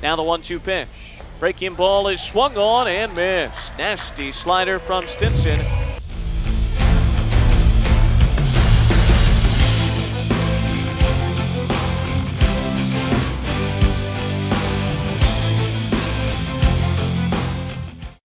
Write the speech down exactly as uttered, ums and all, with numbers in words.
Now the one two pitch. Breaking ball is swung on and missed. Nasty slider from Stinson.